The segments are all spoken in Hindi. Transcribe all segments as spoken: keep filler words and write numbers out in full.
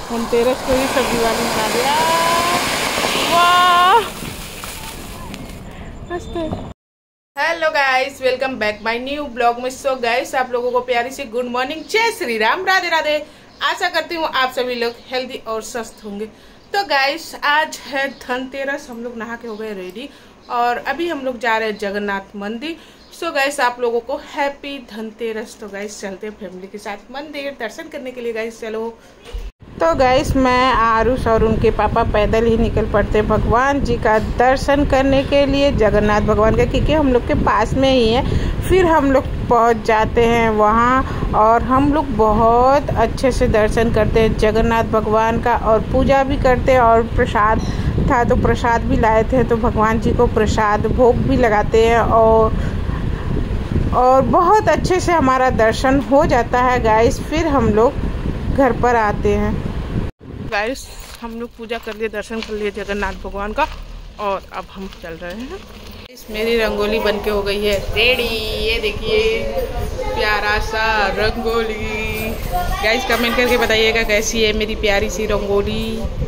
धनतेरस को ही सब दिवाली मना दिया। वाह मस्त है। Hello guys, welcome back my new blog में। सो गाइस, आप लोगों को प्यारी सी गुड मॉर्निंग, जय श्री राम, राधे राधे। आशा करती हूँ आप सभी लोग हेल्दी और स्वस्थ होंगे। तो गाइस, आज है धनतेरस। हम लोग नहा के हो गए रेडी और अभी हम लोग जा रहे हैं जगन्नाथ मंदिर। सो गाइस, आप लोगों को हैप्पी धनतेरस। तो गाइस, चलते हैं फैमिली के साथ मंदिर दर्शन करने के लिए। गाइस चलो। तो गाइस, मैं आरुष और उनके पापा पैदल ही निकल पड़ते भगवान जी का दर्शन करने के लिए, जगन्नाथ भगवान का, क्योंकि हम लोग के पास में ही है। फिर हम लोग पहुंच जाते हैं वहां और हम लोग बहुत अच्छे से दर्शन करते हैं जगन्नाथ भगवान का और पूजा भी करते हैं। और प्रसाद था तो प्रसाद भी लाए थे, तो भगवान जी को प्रसाद भोग भी लगाते हैं और और बहुत अच्छे से हमारा दर्शन हो जाता है गाइस। फिर हम लोग घर पर आते हैं। गाइस, हम लोग पूजा कर लिए, दर्शन कर लिए जगन्नाथ भगवान का और अब हम चल रहे हैं। इस मेरी रंगोली बनके हो गई है रेडी। ये देखिए प्यारा सा रंगोली। गाइस, कमेंट करके बताइएगा कैसी है मेरी प्यारी सी रंगोली।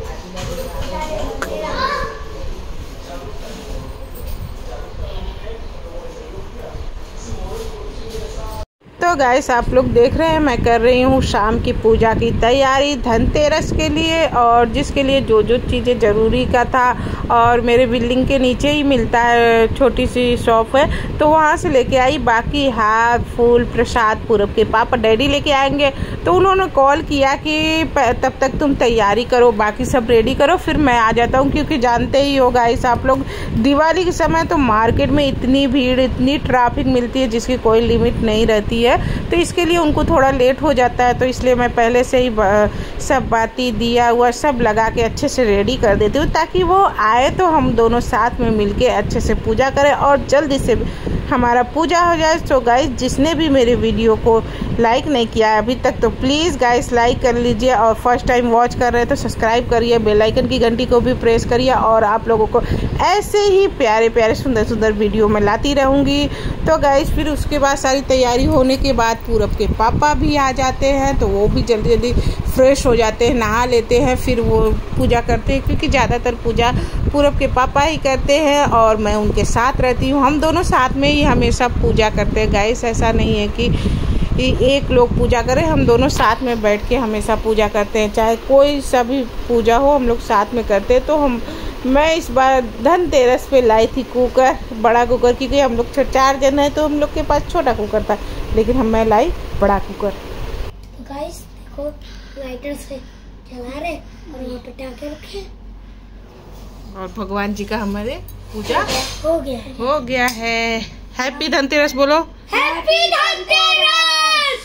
तो गाइस, आप लोग देख रहे हैं मैं कर रही हूँ शाम की पूजा की तैयारी धनतेरस के लिए, और जिसके लिए जो जो चीज़ें ज़रूरी का था। और मेरे बिल्डिंग के नीचे ही मिलता है, छोटी सी शॉप है, तो वहाँ से लेके आई। बाकी हार फूल प्रसाद पूरब के पापा डैडी लेके आएंगे, तो उन्होंने कॉल किया कि तब तक तुम तैयारी करो, बाकी सब रेडी करो, फिर मैं आ जाता हूँ। क्योंकि जानते ही हो गाइस आप लोग, दिवाली के समय तो मार्केट में इतनी भीड़, इतनी ट्रैफिक मिलती है जिसकी कोई लिमिट नहीं रहती है। तो इसके लिए उनको थोड़ा लेट हो जाता है, तो इसलिए मैं पहले से ही सब बाती दिया हुआ सब लगा के अच्छे से रेडी कर देती हूँ, ताकि वो आए तो हम दोनों साथ में मिलके अच्छे से पूजा करें और जल्दी से हमारा पूजा हो जाए। तो गाइस, जिसने भी मेरे वीडियो को लाइक नहीं किया है अभी तक, तो प्लीज़ गाइस लाइक कर लीजिए, और फर्स्ट टाइम वॉच कर रहे हैं तो सब्सक्राइब करिए, बेल आइकन की घंटी को भी प्रेस करिए। और आप लोगों को ऐसे ही प्यारे प्यारे सुंदर सुंदर वीडियो मैं लाती रहूँगी। तो गाइस, फिर उसके बाद सारी तैयारी होने के बाद पूरब के पापा भी आ जाते हैं, तो वो भी जल्दी जल्दी फ्रेश हो जाते हैं, नहा लेते हैं, फिर वो पूजा करते हैं। क्योंकि ज़्यादातर पूजा पूरब के पापा ही करते हैं और मैं उनके साथ रहती हूँ। हम दोनों साथ में ही हमेशा पूजा करते हैं गाइस। ऐसा नहीं है कि एक लोग पूजा करें, हम दोनों साथ में बैठ के हमेशा पूजा करते हैं। चाहे कोई सा भी पूजा हो, हम लोग साथ में करते हैं। तो हम मैं इस बार धनतेरस पे लाई थी कुकर, बड़ा कुकर, क्योंकि हम लोग चार जन हैं तो हम लोग के पास छोटा कुकर था, लेकिन हम मैं लाई बड़ा कुकर। गाइस देखो, लाइटर से जला रहे और वो पटाखे रखे और भगवान जी का हमारे पूजा हो गया है हो गया है। हैप्पी धनतेरस बोलो। हैप्पी धनतेरस।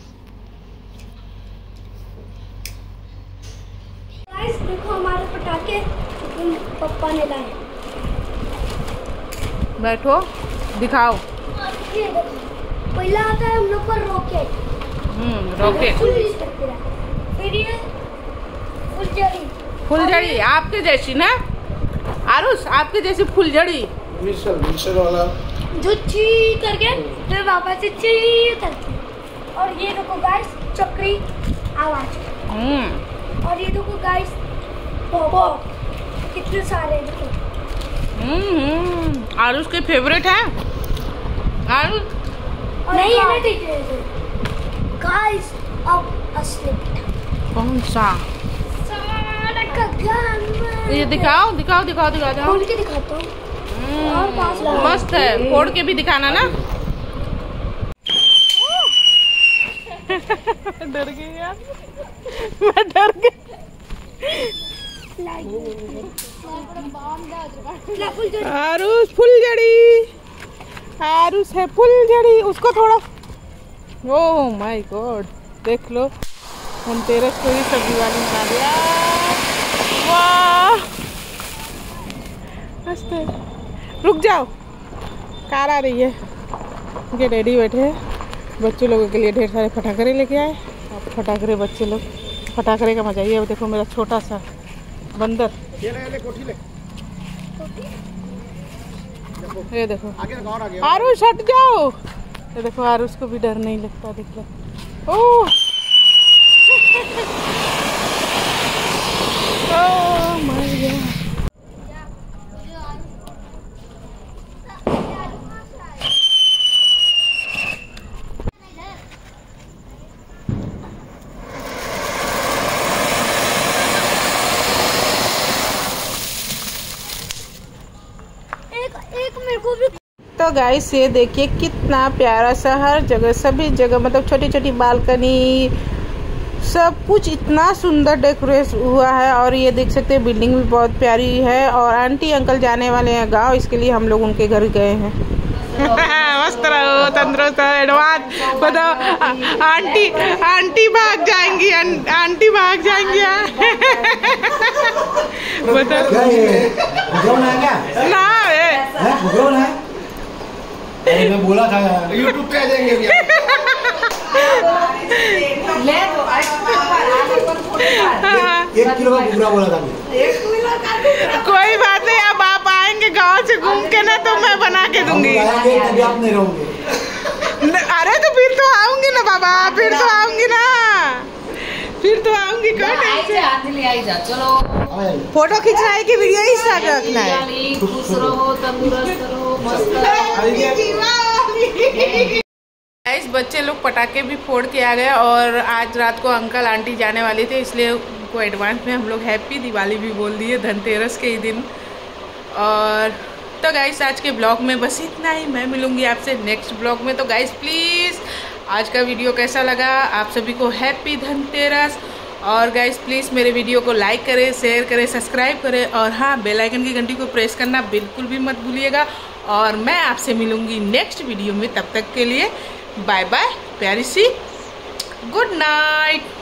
गाइस देखो, हमारे पटाखे पापा ने लाए। बैठो, दिखाओ। ये देखो, पहला आता है हम लोग का रॉकेट। हम्म रॉकेट। फिर ये फुलझड़ी। फुलझड़ी आपके जैसी ना आरुष, आपके जैसी फुलझड़ी। मिसल मिसल वाला जो ची करके फिर वापस से ची करके। और ये देखो गाइस, चक्री आवाज। हम्म और ये देखो गाइस, बॉबो कितने सारे देखो। हम्म आरुष के फेवरेट है आरुष। नहीं है ना गाइस, अब असली कौन सा? सारा का गन। ये दिखाओ दिखाओ दिखाओ दिखाओ दिखाओ। खोल के दिखाता हूँ। और पास मस्त है, फोड़ के भी दिखाना ना। डर गई यार, मैं डर गई। आरुष फुलझड़ी, आरुष है फुलझड़ी, उसको थोड़ा। ओह माय गॉड, देख लो धनतेरस को ही सब दिवाली मना दिया। वाह मस्त है। रुक जाओ, कार आ रही है। ये डैडी बैठे हैं, बच्चों लोगों के लिए ढेर सारे फटाखरे लेके आए। अब फटाखरे बच्चे लोग, फटाखरे का मजा ही है। देखो मेरा छोटा सा बंदर, ये ले, ले, कोठी ले। ये देखो आगे और आगे। आरुष हट जाओ। ये देखो आरुष को भी डर नहीं लगता, देख लो। ओह गाइस ये देखिए कितना प्यारा सा, हर जगह सभी जगह मतलब छोटी छोटी बालकनी सब कुछ इतना सुंदर डेकोरेट हुआ है। और ये देख सकते हैं बिल्डिंग भी बहुत प्यारी है। और आंटी अंकल जाने वाले हैं गांव, इसके लिए हम लोग उनके घर गए हैं। मस्त रहो, तंदुरुस्त रहो, एडवांस बताओ। आंटी आंटी भाग जाएंगी, आंटी भाग जाएंगी। बताओ ना मैं बोला था यूट्यूब पे आ जाएंगे। एक किलो का घुघरा बोला था। कोई बात नहीं, अब आप आएंगे गांव से घूम के ना तो मैं बना के दूंगी। आप नहीं रहोगे। अरे तो फिर तो आऊंगी ना बाबा, फिर तो आऊंगी ना, फिर तो आऊंगी। चलो फोटो खींचना है कि वीडियो स्टार्ट रखना है? खुश रहो, तंदुरुस्त रहो, मस्त गाइस बच्चे लोग पटाखे भी फोड़ के आ गए और आज रात को अंकल आंटी जाने वाले थे, इसलिए उनको एडवांस में हम लोग हैप्पी दिवाली भी बोल दिए धनतेरस के ही दिन। और तो गाइस आज के ब्लॉग में बस इतना ही, मैं मिलूंगी आपसे नेक्स्ट ब्लॉग में। तो गाइस प्लीज़ आज का वीडियो कैसा लगा, आप सभी को हैप्पी धनतेरस। और गाइस प्लीज़ मेरे वीडियो को लाइक करें, शेयर करें, सब्सक्राइब करें और हाँ बेल आइकन की घंटी को प्रेस करना बिल्कुल भी मत भूलिएगा। और मैं आपसे मिलूंगी नेक्स्ट वीडियो में, तब तक के लिए बाय बाय, प्यारी सी गुड नाइट।